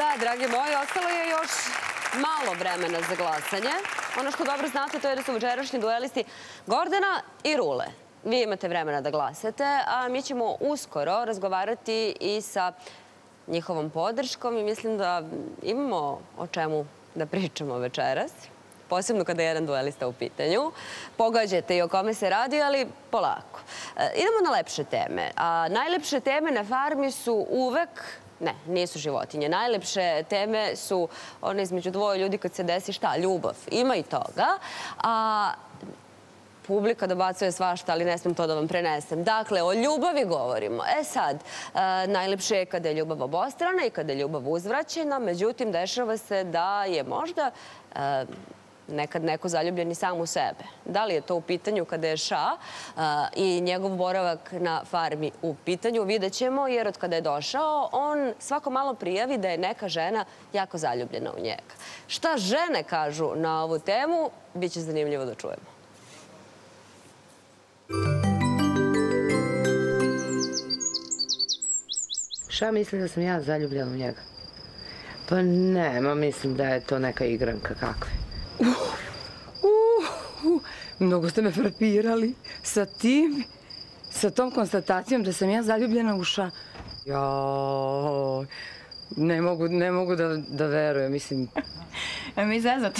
Da, dragi moji, ostalo je još malo vremena za glasanje. Ono što dobro znate to je da su večerašnji duelisti Gordana i Rule. Vi imate vremena da glasate, a mi ćemo uskoro razgovarati i sa njihovom podrškom i mislim da imamo o čemu da pričamo večeras. Posebno kada je jedan duelista u pitanju. Pogađate i o kome se radi, ali polako. Idemo na lepše teme. A najlepše teme na farmi su uvek... Ne, nisu životinje. Najlepše teme su one između dvoje ljudi kad se desi šta? Ljubav. Ima i toga. A publika dobacuje svašta, ali ne smijem to da vam prenesem. Dakle, o ljubavi govorimo. E sad, najlepše je kada je ljubav obostrana i kada je ljubav uzvraćena. Međutim, dešava se da je možda nekad neko zaljubljen i sam u sebe. Da li je to u pitanju kada je Ša i njegov boravak na farmi u pitanju, vidjet ćemo, jer od kada je došao, on svako malo prijavi da je neka žena jako zaljubljena u njega. Šta žene kažu na ovu temu, bit će zanimljivo da čujemo. Ša misli da sam ja zaljubljena u njega? Pa nema, mislim da je to neka igranka kakve. Mnogo ste me frapirali sa tim, sa tom konstatacijom da sam ja zaljubljena u Ša. Joj, ne mogu da verujem, mislim. Mi zezate.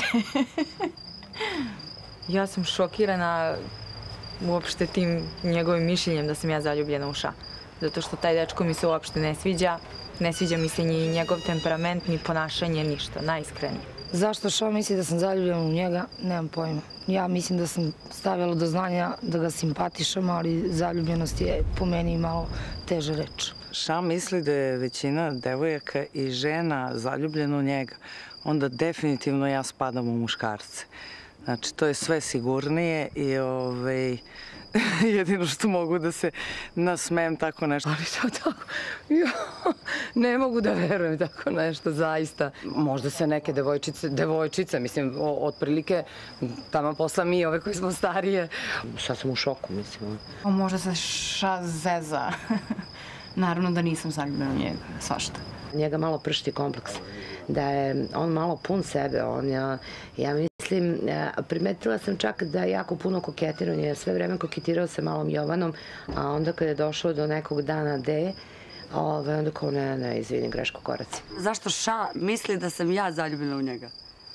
Ja sam šokirana uopšte tim njegovim mišljenjem da sam ja zaljubljena u Ša. Zato što taj dečko mi se uopšte ne sviđa. Ne sviđa mi se ni njegov temperament, ni ponašanje, ništa, najiskrenije. Zašto Ša misli da sam zaljubljena u njega, nemam pojma. Ja mislim da sam stavila do znanja da ga simpatišem, ali zaljubljenost je po meni malo teža reč. Ša misli da je većina devojaka i žena zaljubljena u njega, onda definitivno ja spadam u muškarce. Znači, to je sve sigurnije i jedino što mogu da se nasmejem tako nešto. Ali to tako, ne mogu da verujem tako nešto, zaista. Možda se neke devojčice, mislim, otprilike, tamo posla mi, ove koji smo starije. Sad sam u šoku, mislim. Možda se Ša zeza. Naravno da nisam zaljubljena u njega, svašta. Njega malo pršti kompleks. Da je on malo pun sebe. Ja mislim, primetila sam čak da je jako puno koketirao. Je sve vreme koketirao sa malom Jovanom, a onda kada je došao do nekog dana D, onda kao ne, izvini, greško koraci. Zašto Ša misli da sam ja zaljubljena u njega?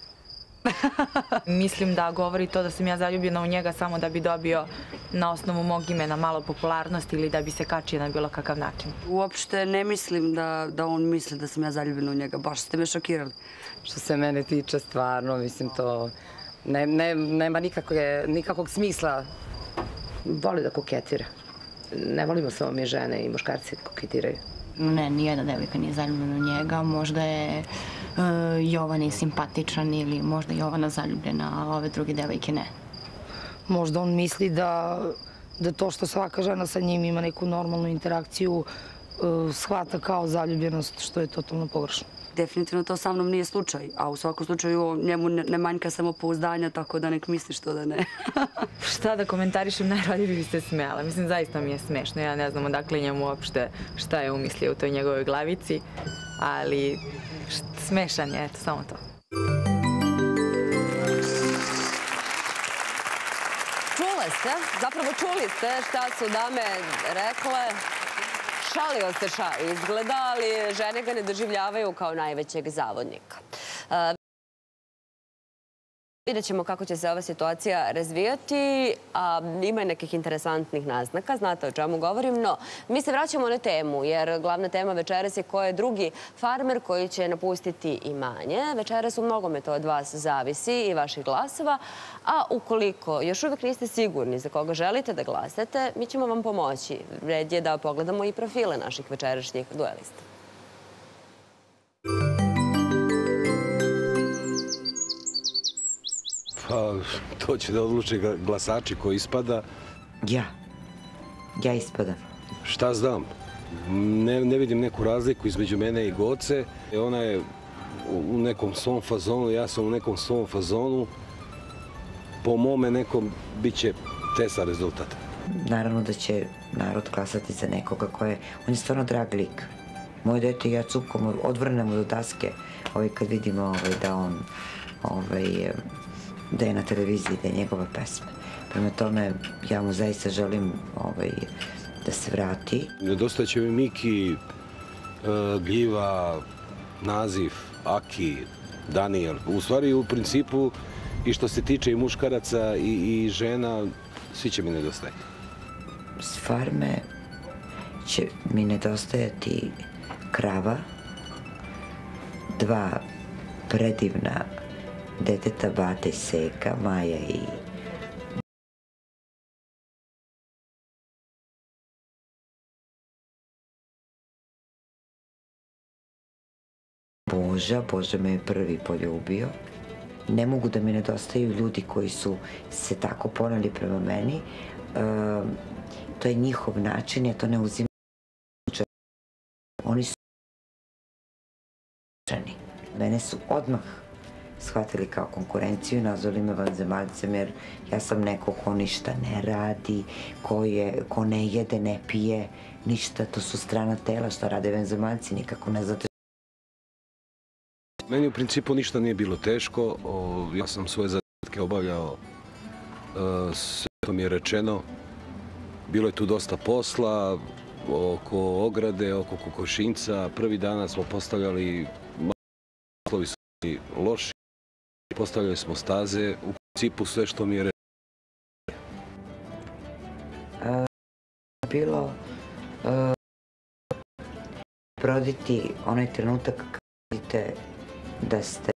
Mislim da govori to da sam ja zaljubljena u njega samo da bi dobio na osnovu mog imena malo popularnosti ili da bi se kačio na bilo kakav način. Uopšte ne mislim da on misli da sam ja zaljubljena u njega. Baš ste me šokirali. Što se mene tiče, stvarno, mislim, to nema nikakvog smisla. Voli da koketira. Ne volimo samo mi žene i muškarci da koketiraju. Ne, nijedna devojka nije zaljubljena u njega. Možda je Jovan i simpatičan ili možda je Jovana zaljubljena, a ove druge devojke ne. Možda on misli da to što svaka žena sa njim ima neku normalnu interakciju shvata kao zaljubljenost, što je totalno pogrešno. Definitivno to sa mnom nije slučaj, a u svakom slučaju njemu ne manjka samopouzdanja, tako da nek misli što da ne. Šta da komentarišem, najradije bi se smejala. Mislim, zaista mi je smešno. Ja ne znam odakle njemu uopšte šta je umislio u toj njegovoj glavici, ali smešan je, eto, samo to. Čuli ste šta su dame rekle. Šalio se Ša izgleda, ali žene ga ne doživljavaju kao najvećeg zavodnika. Vidjet ćemo kako će se ova situacija razvijati, a ima nekih interesantnih naznaka, znate o čemu govorim, no mi se vraćamo na temu, jer glavna tema večeras je ko je drugi farmer koji će napustiti imanje. Večeras u mnogome to od vas zavisi i vaših glasova, a ukoliko još uvijek niste sigurni za koga želite da glasate, mi ćemo vam pomoći. Red je da pogledamo i profile naših večerašnjih duelista. Pa, to će da odluče glasači ko ispada. Ja ispadam. Šta znam? Ne vidim neku razliku između mene i Goce. Ona je u nekom svom fazonu, ja sam u nekom svom fazonu. Po mome nekom bit će tesa rezultat. Naravno da će narod glasati za nekoga on je stvarno drag lik. Moje dete i ja cupkamo, odvrnemo do daske kad vidimo da on da je na televiziji, da je njegova pesma. Prema tome, ja mu zaista želim da se vrati. Nedostaće mi Miki, Gljiva, Naziv, Aki, Daniel. U stvari, u principu, i što se tiče i muškaraca i žena, svi će mi nedostajati. S farme će mi nedostajati krava, 2 predivna deteta, Bata i Seka, Maja i Boža. Boža me je prvi poljubio. Ne mogu da mi nedostaju ljudi koji su se tako poneli prema meni. To je njihov način, ja to ne uzimam. Oni su mene su odmah shvatili kao konkurenciju i nazvali me vanzemaljcem, jer ja sam neko ko ništa ne radi, ko ne jede, ne pije, ništa. To su strana tela, šta rade vanzemaljci, nikako ne znate. Meni u principu ništa nije bilo teško. Ja sam svoje zadatke obavljao, sve to mi je rečeno. Bilo je tu dosta posla oko ograde, oko kokošinca. Prvi dana smo postavljali, poslovi su loši, postavljali smo staze. U principu sve što mi je rečeno. Bilo proditi onaj trenutak kad vidite da ste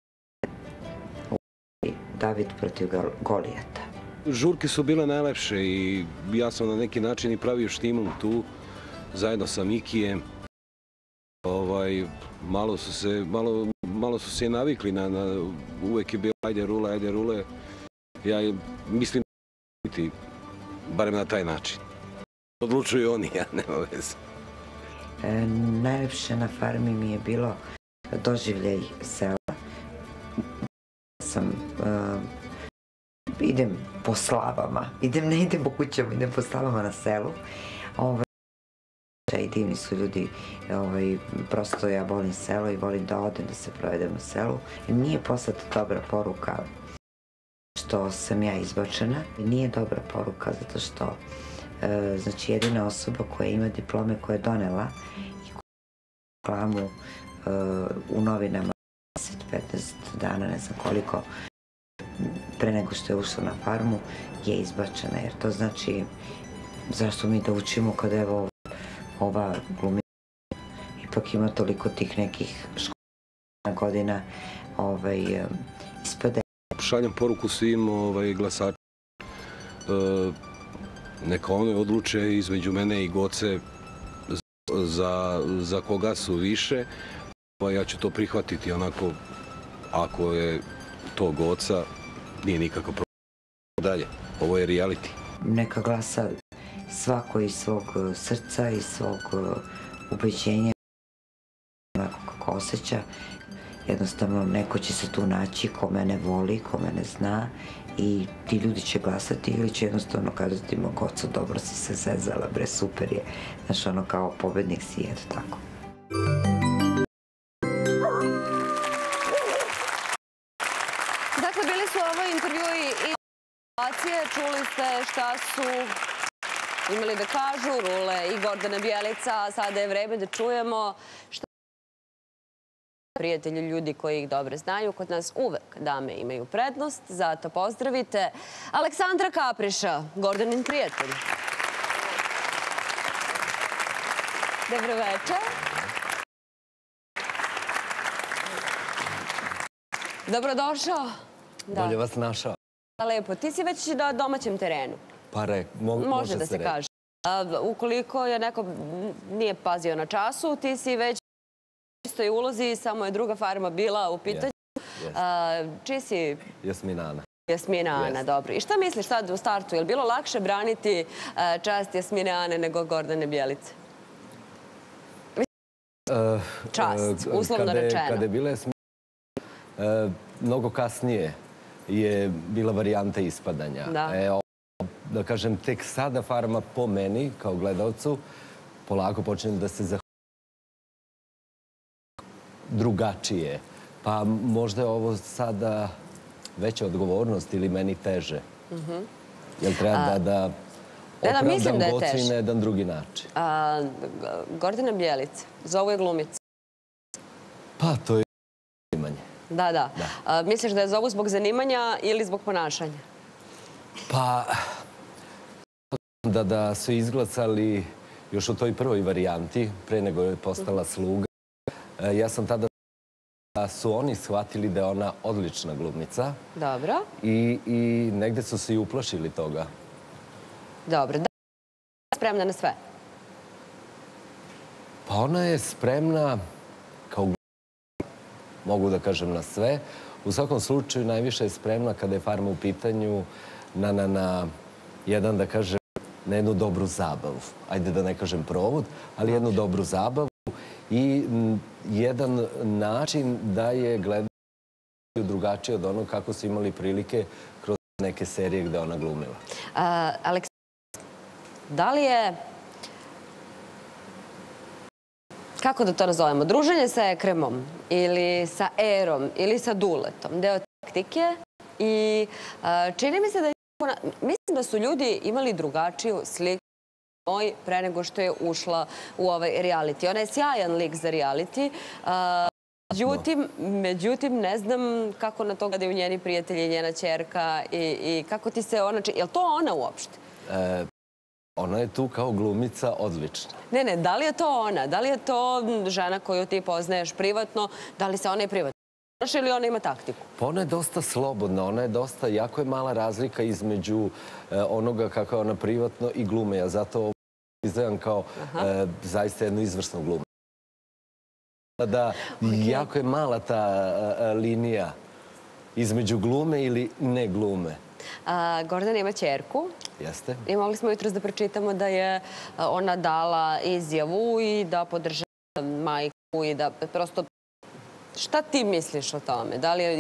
David protiv Golijata. Žurke su bile najlepše i ja sam na neki način i pravio štimom tu, zajedno sa Mikijem. Malo su se navikli uvek je bio ajde rule. Ja mislim da će biti barem na taj način. Odlučuju oni, ja nema veze. Najlepše na farmi mi je bilo doživljaj sela. Idem po slavama, ne idem po kućama, idem po slavama na selu. I divni su ljudi, prosto ja volim selo i volim da odem da se provedem u selu. Nije poslata dobra poruka što sam ja izbačena, nije dobra poruka zato što znači jedina osoba koja ima diplome koja je donela i koja je reklamu u novinama 10-15 dana, ne znam koliko, pre nego što je ušla na farmu, je izbačena. Jer to znači, zašto mi da učimo kada evo ova glumica ipak ima toliko tih nekih školskih godina, ispade. Šaljem poruku svim glasačima. Neka one odluče između mene i Goce za koga su više. Ja ću to prihvatiti onako, ako je to Goca, nije nikakav problem. Dalje, ovo je reality. Neka glasa svako iz svog srca, iz svog ubeđenja, onako kako osjeća. Jednostavno, neko će se tu naći ko mene voli, ko mene zna i ti ljudi će glasati ili će jednostavno kazati ma Goco, dobro si se zezala, bre, super je. Znaš, ono kao pobednik si, eto tako. Dakle, bili su ovo intervjui i situacije. Čuli ste šta su imali da kažu Rule i Gordana Bjelica. Sada je vreme da čujemo šta prijatelji, ljudi koji ih dobro znaju. Kod nas uvek dame imaju prednost, zato pozdravite Aleksandra Kapriša, Gordanin prijatelj. Dobro večer. Dobrodošao. Bolje vas našao. Lepo. Ti si već na domaćem terenu. Pa može da se kaže. Ukoliko je neko nije pazio na času, ti si već u istoj ulozi, samo je druga farma bila u pitanju. Čiji si? Jasmina Ana. Jasmina Ana, dobro. I šta misliš sad u startu? Je li bilo lakše braniti čast Jasmine Ane nego Gordane Bjelice? Čast, uslovno rečeno. Kada je bila Jasmina, mnogo kasnije je bila varijanta ispadanja. Da kažem, tek sada farma po meni, kao gledalcu, polako počnem da se zahvaljujem drugačije. Pa možda je ovo sada veća odgovornost ili meni teže. Jel treba da opravdam Goci na jedan drugi način? Gordana Bjelica, zovu je glumica. Pa, to je zanimanje. Da. Misliš da je zovu zbog zanimanja ili zbog ponašanja? Pa, da su izglasali još u toj prvoj varijanti, pre nego je postala sluga, ja sam tada da su oni shvatili da je ona odlična glumica. Dobro. I negde su se i uplašili toga. Dobro. Da li je spremna na sve? Pa ona je spremna, kao glumica, mogu da kažem na sve. U svakom slučaju najviše je spremna kada je Farma u pitanju na jedan, da kažem, na jednu dobru zabavu. Ajde da ne kažem provod, ali jednu dobru zabavu i jedan način da je gledaju drugačije od onog kako su imali prilike kroz neke serije gde ona glumila. Aleksandra, da li je, kako da to nazovemo, druženje sa Ekremom ili sa Erom ili sa Duletom, deo taktike i čini mi se da je mislim da su ljudi imali drugačiju sliku pre nego što je ušla u ovaj reality. Ona je sjajan lik za reality. Međutim, ne znam kako na to gledaju njeni prijatelji i njena ćerka i kako ti se ona... Je li to ona uopšte? Ona je tu kao glumica odlična. Ne, da li je to ona? Da li je to žena koju ti poznaješ privatno? Da li se ona i privatno ili ona ima taktiku? Pa ona je dosta slobodna, ona je dosta, jako je mala razlika između onoga kako je ona privatno i glume. Ja zato ovo izdajem kao zaista jednu izvrsnu glumu. Da, jako je mala ta linija između glume ili ne glume. Gordana ima ćerku. Jeste. I mogli smo jutros da pročitamo da je ona dala izjavu i da podržava majku i da prosto... Šta ti misliš o tome?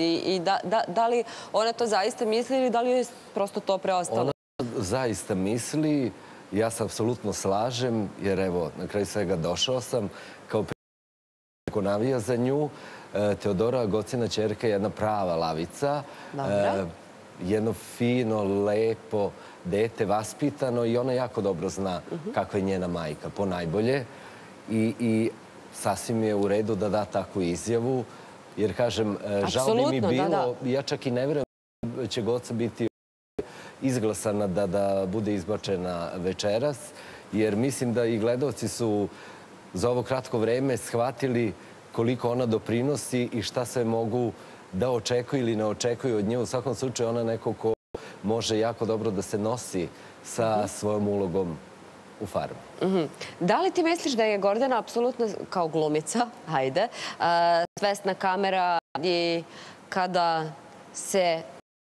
Da li ona to zaista misli ili da li je prosto to preostalo? Ona zaista misli, ja se apsolutno slažem, jer evo, na kraju svega došao sam, kao ko navija za nju, Teodora Gocina ćerka je jedna prava lavica, jedno fino, lepo dete, vaspitano i ona jako dobro zna kakva je njena majka, ponajbolje. I sasvim je u redu da da takvu izjavu, jer kažem, žao bi mi bilo, ja čak i ne verujem da će Goca biti izglasana da bude izbačena večeras, jer mislim da i gledalci su za ovo kratko vreme shvatili koliko ona doprinosi i šta sve mogu da očekuju ili ne očekuju od nje. U svakom slučaju ona neko ko može jako dobro da se nosi sa svojom ulogom u Farmi. Da li ti misliš da je Gordana apsolutno kao glumica, hajde, svesna kamera i kada se...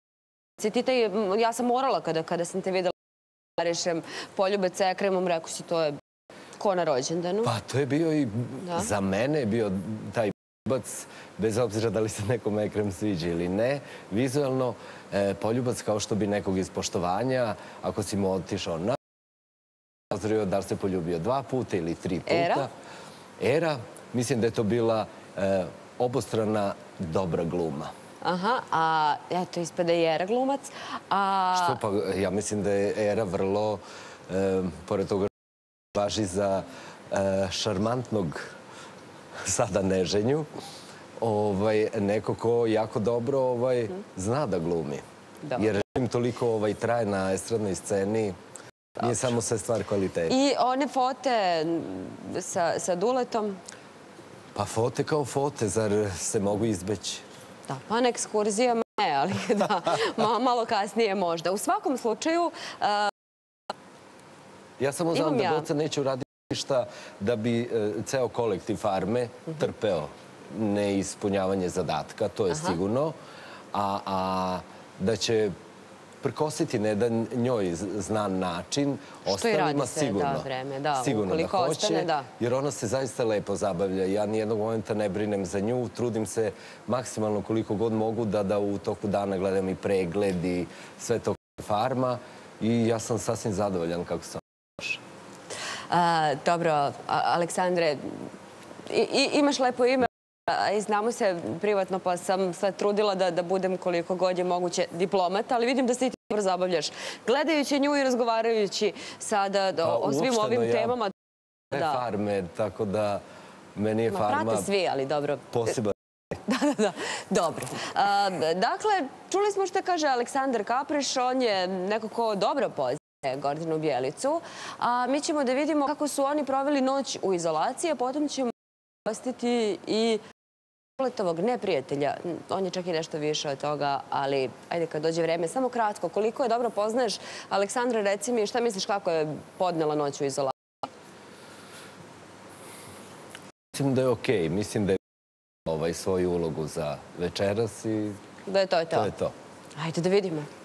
Ja sam morala kada sam te videla rešem poljubac sa Ekremom, rekao si to je ko na rođendanu. Pa to je bio i za mene je bio taj poljubac, bez obzira da li se nekom Ekrem sviđa ili ne, vizualno poljubac kao što bi nekog iz poštovanja, ako si mu otišao na da li se poljubio 2 puta ili 3 puta. Era, mislim da je to bila obostrana dobra gluma. Aha, a eto, ispada i Era glumac. Što pa, ja mislim da je Era vrlo, pored toga što važi za šarmantnog sada neženju, neko ko jako dobro zna da glumi. Jer režim toliko traje na estradnoj sceni, nije samo sve stvar kvaliteta. I one fote sa Duletom? Pa fote kao fote, zar se mogu izbeći? Da, pa na ekskurzijama ne, ali da, malo kasnije možda. U svakom slučaju... Ja samo znam da Goca neće uraditi ništa da bi ceo kolektiv Farme trpeo neispunjavanje zadatka, to je sigurno, a da će prkositi na jedan njoj znan način, ostalima sigurno. Sigurno da hoće, jer ona se zaista lepo zabavlja. Ja nijednog momenta ne brinem za nju, trudim se maksimalno koliko god mogu da u toku dana gledam i pregled i sve to Farma i ja sam sasvim zadovoljan kako sam došao. Dobro, Aleksandre, imaš lepo ime. I znamo se privatno, pa sam sve trudila da budem koliko god je moguće diplomata, ali vidim da se i ti dobro zabavljaš. Gledajući nju i razgovarajući sada o svim ovim temama. Farmer, tako da meni je farma... Prate svi, ali dobro. Poseban. Da. Dobro. Dakle, čuli smo što kaže Aleksandar Kapreš, on je neko ko dobro poznaje Gordanu Bjelicu, a mi ćemo da vidimo kako su oni proveli noć u izolaciji, a potom ćemo gostiti i Poletovog neprijatelja. On je čak i nešto više od toga, ali ajde kad dođe vreme. Samo kratko, koliko je dobro poznaješ Aleksandra, reci mi šta misliš kako je podnela noć u izolaciji? Mislim da je okej. Mislim da je svoju ulogu za večeras i Da je to. to je to. Ajde da vidimo.